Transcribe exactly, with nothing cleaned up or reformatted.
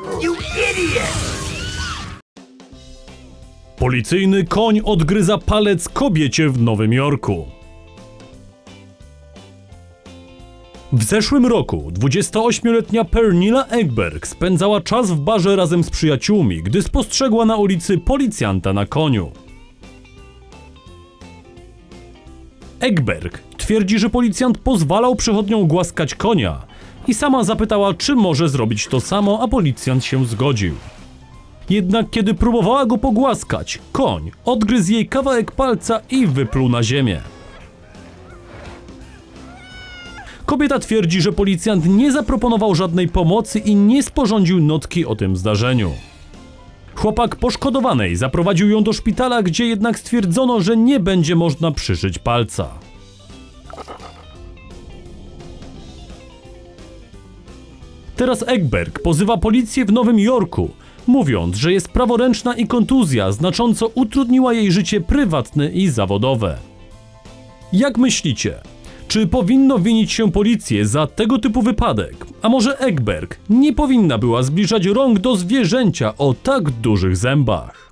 You idiot! Policyjny koń odgryza palec kobiecie w Nowym Jorku. W zeszłym roku dwudziestoośmioletnia Pernilla Egberg spędzała czas w barze razem z przyjaciółmi, gdy spostrzegła na ulicy policjanta na koniu. Egberg twierdzi, że policjant pozwalał przechodniom głaskać konia i sama zapytała, czy może zrobić to samo, a policjant się zgodził. Jednak kiedy próbowała go pogłaskać, koń odgryzł jej kawałek palca i wypluł na ziemię. Kobieta twierdzi, że policjant nie zaproponował żadnej pomocy i nie sporządził notki o tym zdarzeniu. Chłopak poszkodowanej zaprowadził ją do szpitala, gdzie jednak stwierdzono, że nie będzie można przyszyć palca. Teraz Egberg pozywa policję w Nowym Jorku, mówiąc, że jest praworęczna i kontuzja znacząco utrudniła jej życie prywatne i zawodowe. Jak myślicie? Czy powinno winić się policję za tego typu wypadek? A może Egberg nie powinna była zbliżać rąk do zwierzęcia o tak dużych zębach?